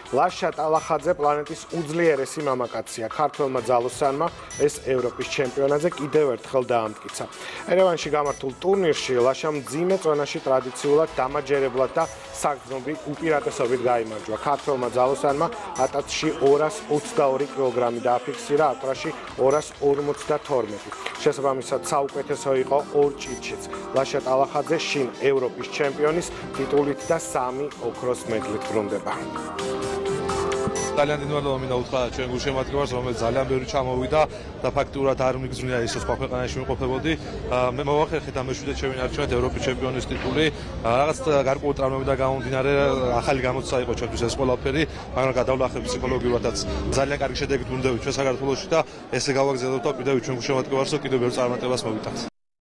ლაშა ტალახაძე პლანეტის უძლიერესი მამაკაცია. ქართველმა ძალოსანმა ეს ევროპის ჩემპიონატზე კიდევ ერთხელ დაამტკიცა. ერევანში გამართულ ტურნირში ლაშამ მძიმე წონაში ტრადიციულად დამაჯერებლად და საგრძნობი უპირატესობით გაიმარჯვა. ქართველმა ძალოსანმა ატაცში 222 კილოგრამი დააფიქსირა, აკვრაში 252. შესაბამისად საუკეთესო იყო ორ ჭიჭიც. ლაშა ტალახაძე შინ ევროპის ჩემპიონის ტიტულით და 3 ოქროს მედლით ბრუნდება. ძალიან დიდ მინდა უთხრა ჩვენ გულშემატკივარს, რომელიც ძალიან ბევრი ჩამოვიდა და ფაქტურად არ მიგზნია ის სხვა ქვეყანაში ვიმყოფებოდი. მე მოვახერხეთ ამ მეშვიდე ჩემი არჩევანით ევროპის ჩემპიონის ტიტული. რაღაც გარკვეული ტრამვებიდან გამომდინარე ახალი გამოცდა იყო ჩვენთვის ეს ყველაფერი, მაგრამ გადავლახებ ფსიქოლოგიურადაც ძალიან კარგი შედეგით ვუნდებით ჩვენ საქართველოში და ესე გავაგზავნოთ და კიდევ ჩვენ გულშემატკივარსო კიდევ ბევრ წარმატებას მოვიტანთ.